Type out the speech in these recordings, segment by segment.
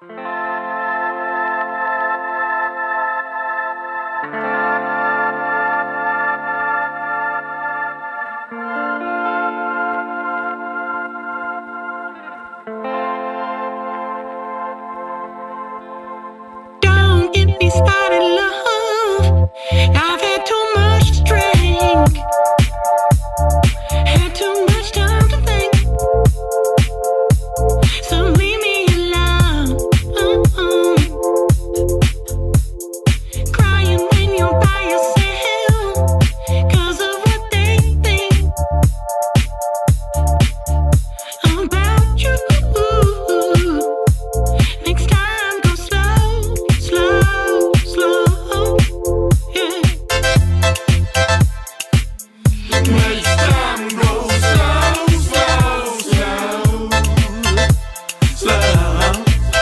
Don't get me started, love. I've had too much to drink, had too much time to think. So leave me alone. Crying when you're by yourself, 'cause of what they think about you. Next time, go slow, slow, slow. Yeah. Next time go slow, slow, slow, slow.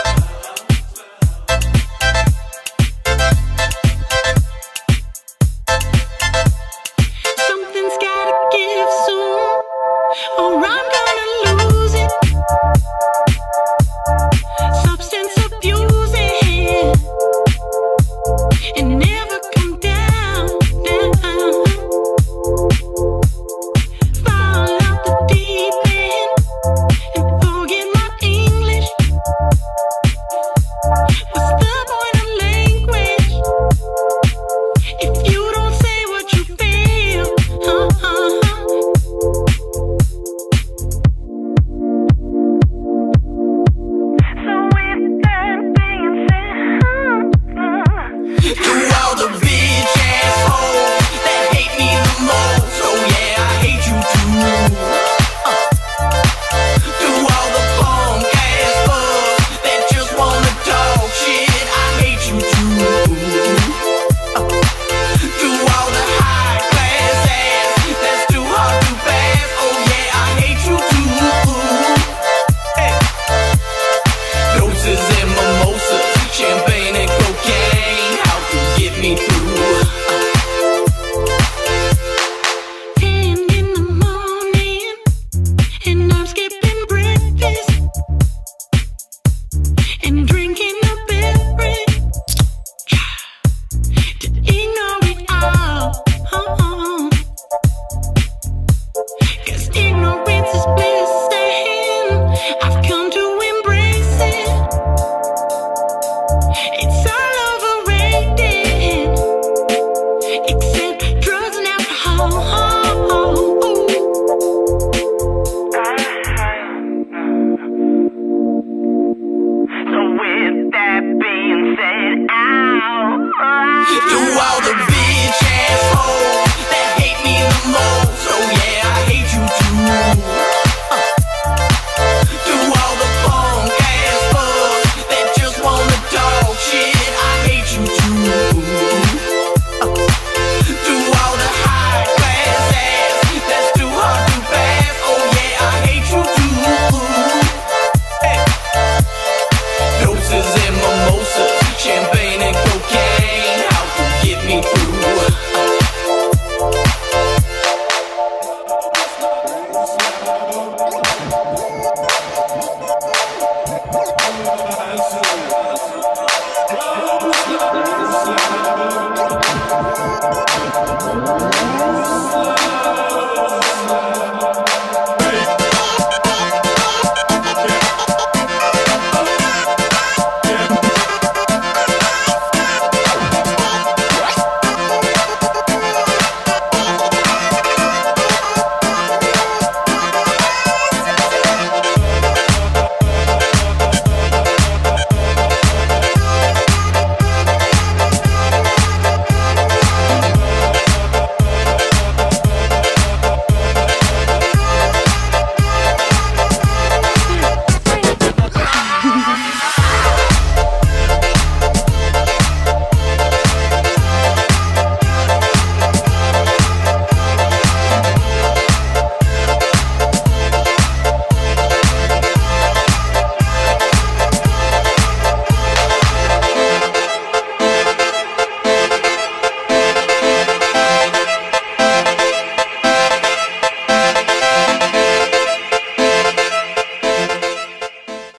Something's gotta give soon, or I'm gonna lose it. Substance abusing and never come down, down. Fall out the deep end and forget my English. What's the point of language if you don't say what you feel? So with that being said, To all the bitch assholes that hate me the most, oh yeah, I hate you too. To all the punk ass bugs that just wanna talk shit, I hate you too. To all the high class ass that's too hard to pass, oh yeah, I hate you too. Hey. Doses and mimosas, champagne and cocaine, how to get me through. 10 in the morning and I'm skipping breakfast and drinking a beverage to ignore it all. 'Cause ignorance is bliss and I've come to embrace it. It's all overrated, except drugs and alcohol. So with that being said, To all the bitch assholes that hate me the most, oh yeah, I hate you too. To all the punk ass bugs that just wanna talk shit, I hate you too. To all the high class ass that's too hard to pass, oh yeah, I hate you too. Hey. Doses and mimosas, champagne and cocaine, how to get me through.